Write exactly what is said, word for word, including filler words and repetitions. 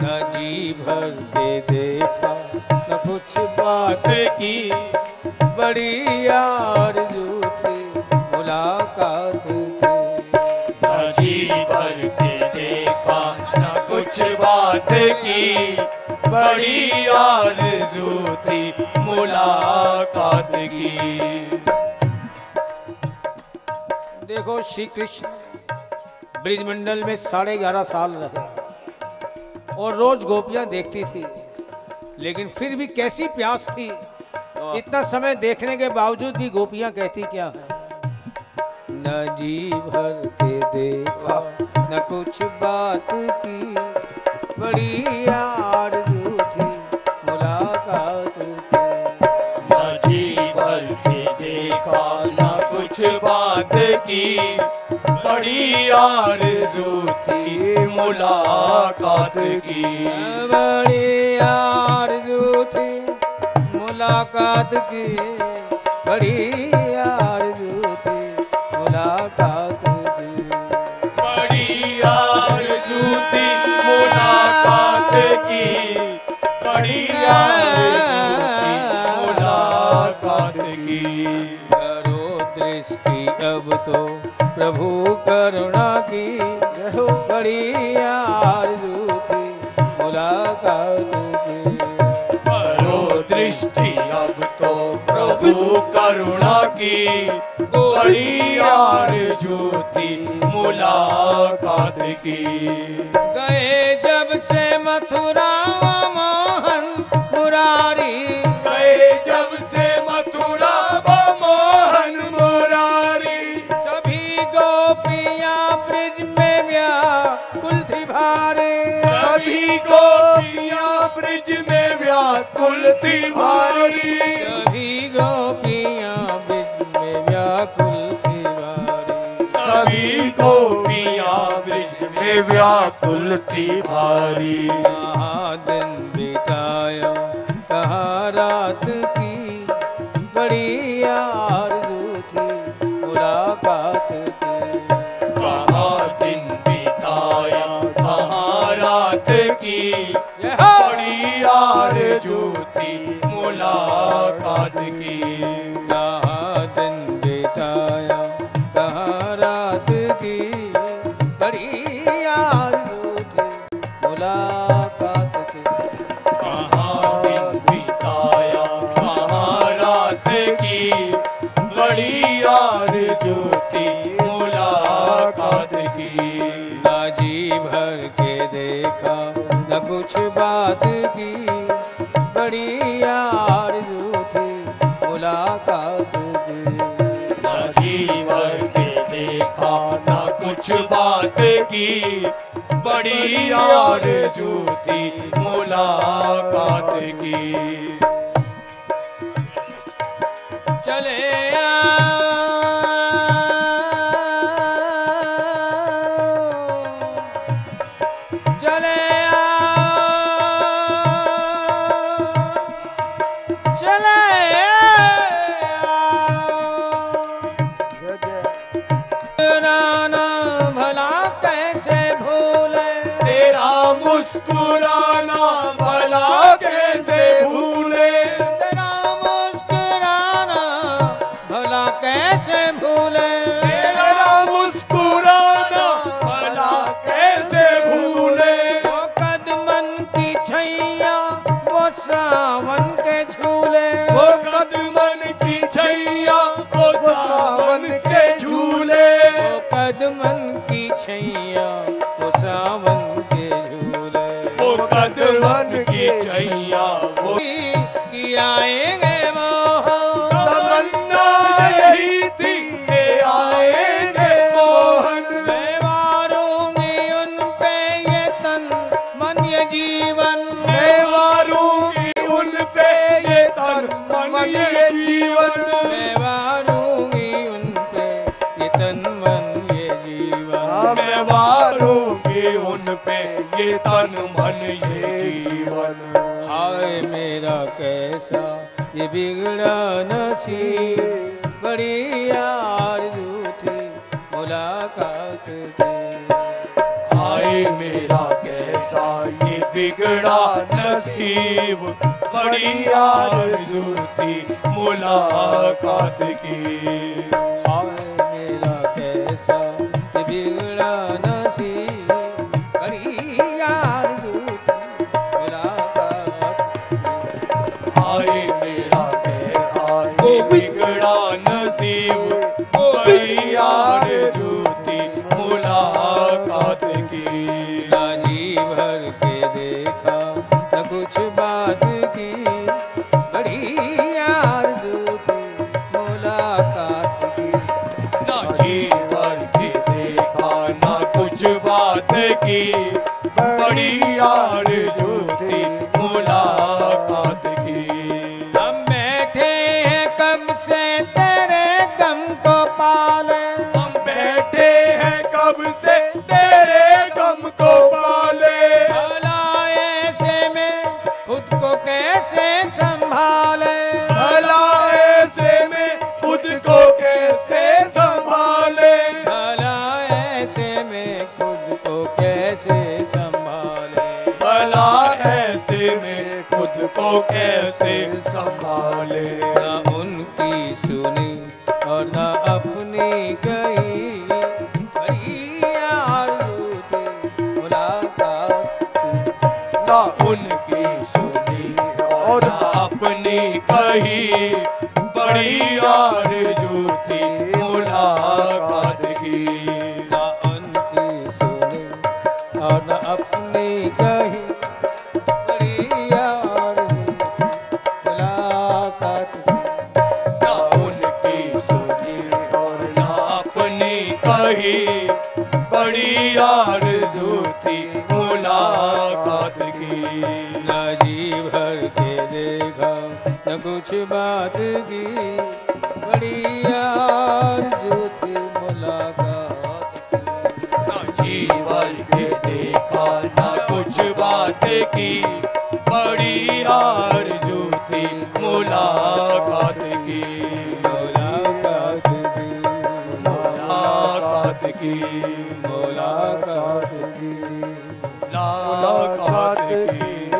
न जी भर के देखा न कुछ बात की, बड़ी आरज़ू थी मुलाकात की। न जी भर के देखा न कुछ बात की, बड़ी आरज़ू थी मुलाकात की। देखो श्री कृष्ण ब्रिजमंडल में साढ़े ग्यारह साल रहे और रोज गोपियां देखती थी, लेकिन फिर भी कैसी प्यास थी। इतना समय देखने के बावजूद भी गोपियां कहती क्या है, न जी भर के देखा न कुछ बात की, बड़ी आरज़ू थी मुलाकात की। न जी भर के देखा न कुछ बात की, बड़ी आरज़ू थी मुलाकात की। बड़ी आरज़ू थी मुलाकात की, बड़ी आरज़ू थी मुलाकात की। बड़ी आरज़ू थी मुलाकात की, बड़ी आरज़ू थी मुलाकात की। करो दृष्टि अब तो प्रभु करुणा की, बड़ी आरज़ू थी मुलाकात की। करो दृष्टि अब तो प्रभु करुणा की, बड़ी आरज़ू थी मुलाकात की। गए जब से मथुरा मोहन मुरारी, गए जब से मथुरा वो मोहन मुरारी, सभी गोपियां ब्रिज में व्याकुल थी भारी। सभी गोपियां ब्रिज में व्याकुल थी भारी। सभी गोपियां ब्रिज में व्याकुल थी भारी। सभी गोपियां ब्रिज में व्याकुल थी भारी। कहाँ दिन बिताया कहाँ रात की, बड़ी आरज़ू थी मुलाकात की। कहाँ दिन बिताया कहाँ रात की, जय हो। बड़ी आरज़ू थी मुलाकात की। कहाँ दिन बिताया कहाँ रात की, बड़ी आरज़ू थी मुलाकात की। कहाँ दिन बिताया कहाँ रात की, बड़ी आरज़ू थी मुलाकात की। ना जी भर के देखा न कुछ बात की, बड़ी आरज़ू थी मुलाकात की। न जी भर के देखा न कुछ बात की, बड़ी आरज़ू थी मुलाकात की। चले आ चले चले मुस्कुराना भला कैसे भूले, तेरा मुस्कुराना भला कैसे भूले। तेरा मुस्कुराना भला कैसे भूले। तेरा मुस्कुराना भला कैसे भूले। वो कदमन की छैया वो सावन के झूले, वो कदमन की छैया वो सावन के झूले। वो कदमन की छैया वो सावन के झूले। वो कदमन की छैया वो कि आएंगे मोह, तमन्ना यही थी कि आएंगे मोहन। मैं वारूंगी उन पे ये तन मन ये जीवन। मैं वारूंगी उन पे ये तन मन ये जीवन। मैं वारूंगी उन पे ये तन मन ये जीवन। मैं वारूंगी उन पे ये तन मन ये जीवन। हाय मेरा कैसा ये बिगड़ा नसीब, बड़ी आरज़ू थी मुलाकात की। हाय मेरा कैसा ये बिगड़ा नसीब, बड़ी आरज़ू थी मुलाकात की। हाय मेरा कैसा बिगड़ा नसीब, बड़ी आरज़ू थी मुलाकात। हाय मेरा कैसा बिगड़ा नसीब, बड़ी आरज़ू थी मुलाकात की। ना जी भर के देखा न कुछ बात की, बड़ी आरज़ू थी मुलाकात की। ना जी भर के देखा ना कुछ बात की, बड़ी आरज़ू थी मुलाकात की। हम बैठे हैं कब से तेरे गम को पाले, हम बैठे हैं कब से तेरे गम को पाले। भला ऐसे में खुद को कैसे संभाले, भला ऐसे में खुद को कैसे संभाले। भला ऐसे में खुद को कैसे संभाले। भला ऐसे में खुद को कैसे संभाले। ना उनकी सुनी और ना अपनी गई, बड़ी आरज़ू थी मुलाकात की। ना उनकी सुनी और ना अपनी कही, बड़ी आरज़ू थी मुलाकात की। ना उनकी सुनी और ना अपनी कही, बड़ी आरज़ू थी मुलाकात की। ना उनकी सुनी और ना अपनी कही, बड़ी आरज़ू थी मुलाकात की। ना जी भर के देखा न कुछ बात की, बड़ी आरज़ू थी मुलाकात की। ना जीवन के देखा ना कुछ बात की, बड़ी आरज़ू थी मुलाकात की। मुलाकात की, मुलाकात की, मुलाकात की, मुलाकात की।